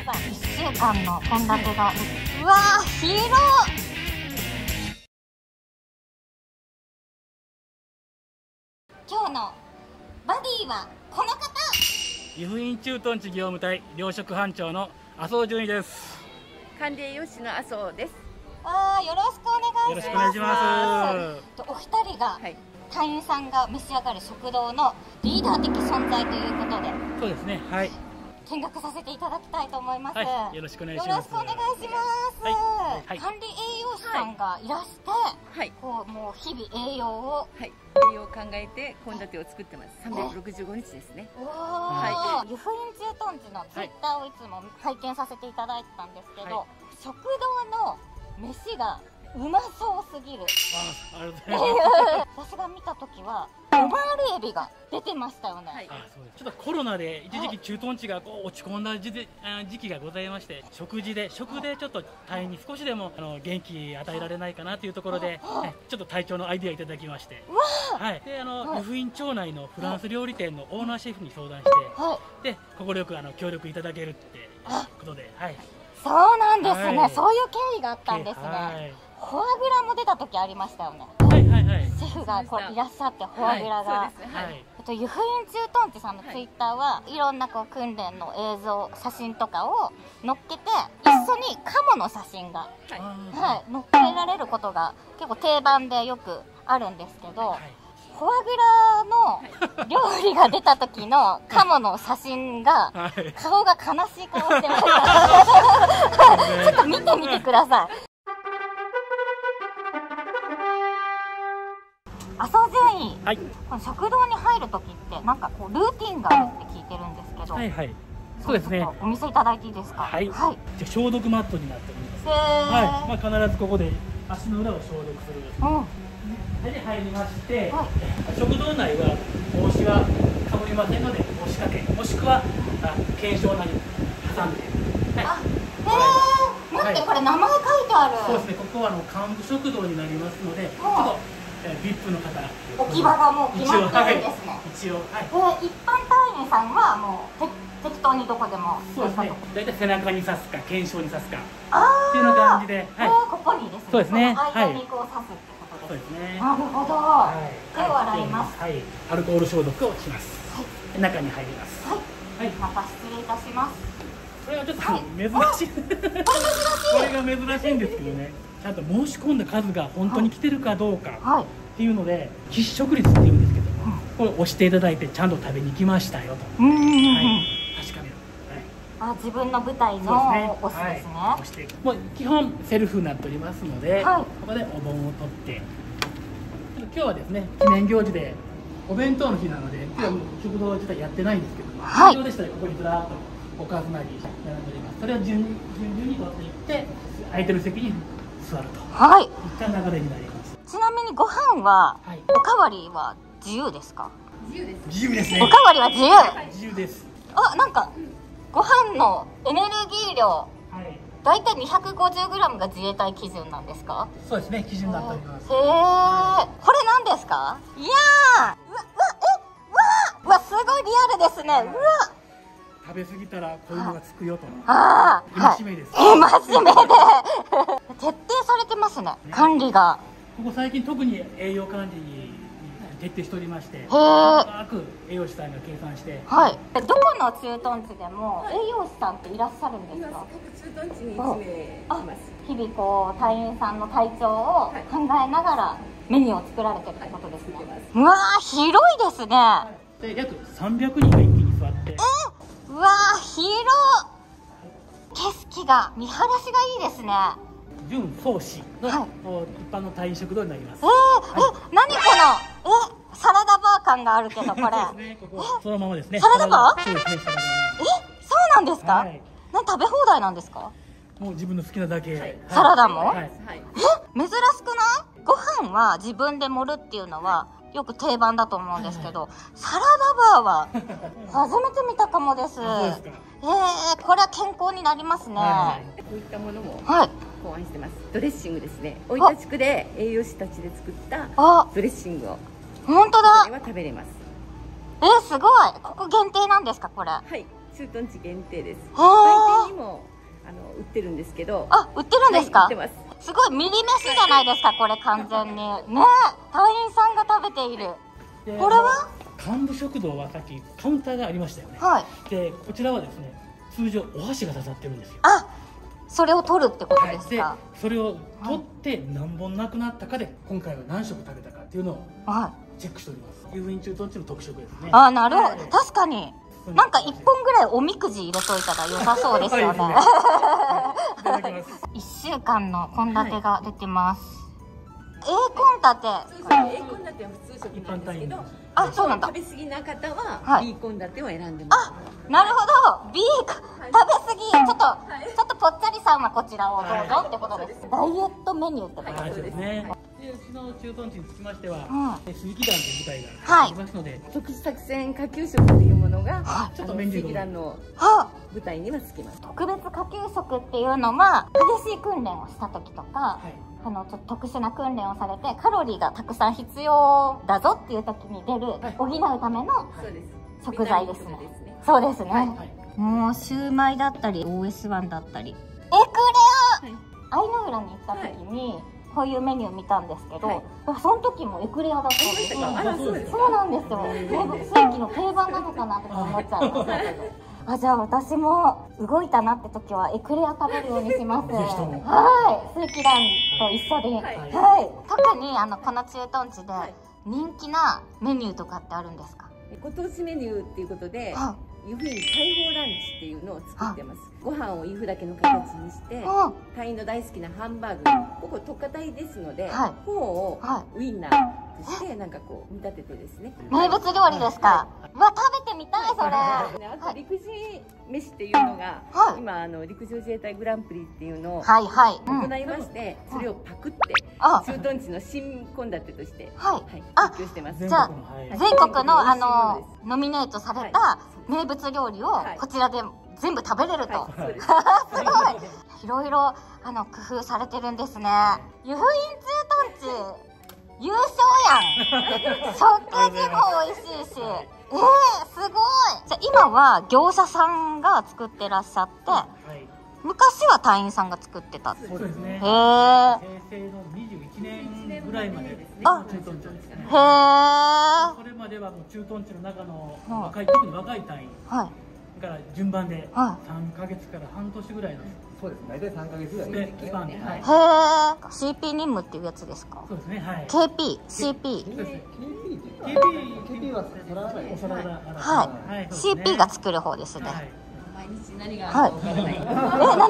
さい。1週間の献立が、うわー、広っ。今日のバディはこの方。 湯布院駐屯地業務隊糧食班長の麻生純一です。 管理栄養士の麻生です。 よろしくお願いします。 よろしくお願いします。 お二人が、隊員さんが召し上がる食堂のリーダー的存在ということで、 そうですね。はい。 見学させていただきたいと思います。 はい、よろしくお願いします。 よろしくお願いします。管理栄養士さんがいらして、こうもう日々栄養を、 栄養を考えて献立を作ってます。365日ですね。 湯布院駐屯地のツイッターをいつも拝見させていただいてたんですけど、食堂の飯がうまそうすぎる。 ありがとうございます。 私が見た時はオマールエビが出てましたよね。 ちょっとコロナで一時期駐屯地がこう落ち込んだ時期がございまして、食でちょっと隊員に少しでも元気与えられないかなというところで、ちょっと隊長のアイデアいただきまして、で湯布院町内のフランス料理店のオーナーシェフに相談して、で快く協力いただけるってことで、 そうなんですね。そういう経緯があったんですね。フォアグラも出た時ありましたよね。シェフがこういらっしゃって、フォアグラが。湯布院駐屯地さんのツイッターはいろんなこう訓練の映像、写真とかを載っけて、一緒にカモの写真が載っけられることが結構定番でよくあるんですけど、フォアグラの料理が出た時のカモの写真が顔が悲しい顔してました。ちょっと見てみてください。麻生純一、この食堂に入る時ってなんかこうルーティンがあるって聞いてるんですけど、 そうですね。 お見せいただいていいですか。 じゃ消毒マットになっております。必ずここで足の裏を消毒する。で入りまして、食堂内は帽子はかぶりませんので帽子掛け、もしくは検証なり挟んで。 待って、これ名前書いてある。 そうですね。ここは幹部食堂になりますので、ちょっとVIP の方置き場がもう決まってるんですね。 一応、 一般隊員さんはもう適当にどこでも。 そうですね。大体背中に刺すか検証に刺すかっていうような感じで、 ここにですね。 そうですね。 間にこう刺すってことです。 そうですね。 なるほど。手を洗います。 アルコール消毒をします。中に入ります。 また失礼いたします。 これはちょっと珍しい。これが珍しいんですけどね。ちゃんと申し込んだ数が本当に来てるかどうかっていうので、喫食率っていうんですけども、これ押していただいてちゃんと食べに来ましたよと確かめる。 自分の舞台の押すですね。 押してもう基本セルフになっておりますので、ここでお盆を取って、今日はですね記念行事でお弁当の日なので、今日は食堂自体やってないんですけども、通常でしたらここにずらっとおかずなり並んでおります。それを順々に取っていって空いてる席に座るといった流れになります。 ちなみにご飯はおかわりは自由ですか。 自由です。 自由ですね。 おかわりは自由。 自由です。 なんかご飯のエネルギー量、だいたい 250g が自衛隊基準なんですか。 そうですね、基準になっております。 これ何ですか。いやー、うわすごいリアルですね。 食べ過ぎたらこういうのがつくよと。戒めです。 戒めで徹底されてますね、管理が。 ここ最近特に栄養管理に徹底しておりまして、栄養士さんが計算して、 どこの駐屯地でも栄養士さんっていらっしゃるんですか。 各駐屯地に1名います。 日々こう隊員さんの体調を考えながらメニューを作られてるってことですね。うわー、広いですね。 で約300人が一気に座って。 うわー、広い。景色が見晴らしがいいですね。 準総司の一般の隊員食堂になります。 何このサラダバー感があるけど、これそのままですね。 サラダバー。 そうですね、サラダバー。 そうなんですか。食べ放題なんですか。 もう自分の好きなだけ。 サラダも珍しくない。ご飯は自分で盛るっていうのはよく定番だと思うんですけど、サラダバーは初めて見たかもです。これは健康になりますね。 こういったものも考案してます。ドレッシングですね。生い立地区で栄養士たちで作ったドレッシングを。 本当だ。 これは食べれます。 すごい。ここ限定なんですか、これ。 駐屯地限定です。売店にも売ってるんですけど。 あ、売ってるんですか？ 売ってます。 すごいミリ飯じゃないですか、これ完全に。ね、隊員さんが食べている。これは幹部食堂はさっきカウンターがありましたよね。 はい。 で、こちらはですね、通常お箸が刺さってるんですよ。 あ、それを取るってことですか？ はい、でそれを取って何本なくなったかで、今回は何食食べたかっていうのをチェックしております。湯布院駐屯地の特色ですね。 あ、なるほど。確かに。なんか1本ぐらいおみくじ入れといたら良さそうですよね。 いただきます。 1週間の献立が出てます。A 献立。 A 献立は普通食なんですけど、 あ、そうなんだ。 食べ過ぎな方は B 献立を選んでます。 あ、なるほど。B 食べ過ぎ。ちょっとぽっちゃりさんはこちらをどうぞってことです。ダイエットメニューってことですね。 で、うちの駐屯地につきましては、鈴木団という部隊がありますので、 特殊作戦下級食というものがちょっとメニュー鈴木団の部隊にはつきます。 特別下級食っていうのは激しい訓練をした時とか、ちょっと特殊な訓練をされてカロリーがたくさん必要だぞっていう時に出る、補うための食材ですね。そうですね。もうシューマイだったり OS1 だったりエクレア、愛の浦に行った時にこういうメニュー見たんですけど、その時もエクレアだったんですよ。そうなんですよ。正規の定番なのかなとか思っちゃいましたけど。あ、じゃあ私も動いたなって時はエクレア食べるようにします。はい、正規団と一緒に。はい。特にこの駐屯地で人気なメニューとかってあるんですか？ ご当地メニューっていうことで、湯布院大砲ランチっていうのを作ってます。ご飯を湯布だけの形にして、隊員の大好きなハンバーグ、ここ特化隊ですので、フォーをウインナーとしてなんかこう見立ててですね。 名物料理ですか？わ、食べてみたいそれ。 あと陸自飯っていうのが今陸上自衛隊グランプリっていうのを行いまして、それをパクって駐屯地の新献立として発表してます。 じゃあ全国のノミネートされた名物料理をこちらで全部食べれると。すごい。いろいろ工夫されてるんですね。湯布院駐屯地優勝やん。食事も美味しいし。すごい。じゃあ今は業者さんが作ってらっしゃって、昔は隊員さんが作ってた。 そうですね。平成の21年ぐらいまでですね。駐屯地ですね。それまではもう駐屯地の中の特に若い隊員から順番で3ヶ月から半年ぐらいの。そうです。大体3ヶ月ぐらいで期間で。へえ。 CP 任務っていうやつですか？ そうですね。はい。 KP、CP。 KP はお皿だ。 はい。CP が作る方ですね。 毎日何があるか分からない。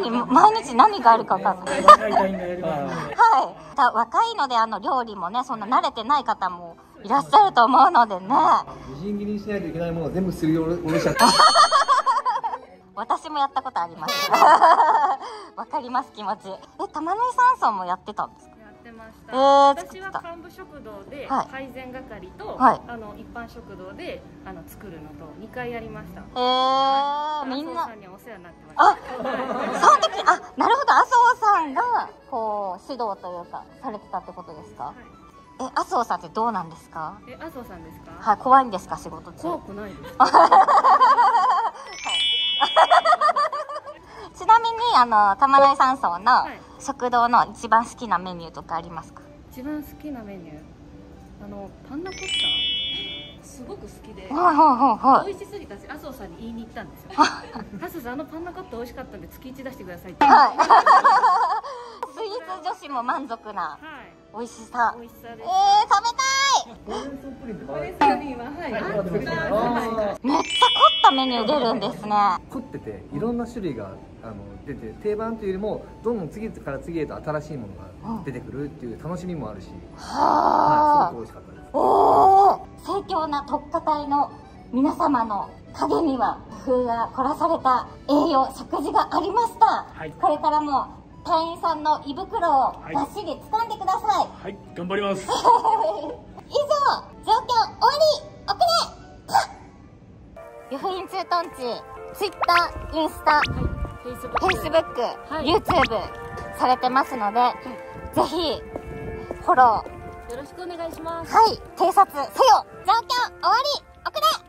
毎日何があるか分からない。はい。若いので料理もね、そんな慣れてない方もいらっしゃると思うのでね。 みじん切りにしないといけないものを全部すりおろしちゃって。 私もやったことあります。わかります、気持ち。玉野井山荘もやってたんですか？ やってました。私は幹部食堂で配膳係と、一般食堂で作るのと2回やりました。 みんな。 さんにお世話になってました。 あ、その時、なるほど、麻生さんがこう指導というかされてたってことですか？麻生さんってどうなんですか？ 麻生さんですか？ はい、怖いんですか、仕事中？ 怖くないです。 ちなみに玉野井山荘の食堂の一番好きなメニューとかありますか？ 一番好きなメニュー、パンナコッタすごく好きで、美味しすぎたし麻生さんに言いに行ったんですよ。麻生さんパンナコッタ美味しかったんで月1出してくださいって。スイーツ女子も満足な美味しさ。 美味しさです。 食べたい。 ほうれん草プリンってほうれん草プリンはめっちゃ凝ったメニュー出るんですね。 凝ってていろんな種類が出て、定番というよりもどんどん次から次へと新しいものが出てくるっていう楽しみもあるし、すごく美味しかったです。 盛況な特化隊の皆様の陰には工夫が凝らされた栄養食事がありました。これからも隊員さんの胃袋をバッシリ掴んでください。 はい、頑張ります。 以上、状況終わり。遅れ。湯布院駐屯地、Twitter、インスタ、Facebook、YouTube されてますので、ぜひフォローよろしくお願いします。 はい、偵察せよ。状況終わり。遅れ。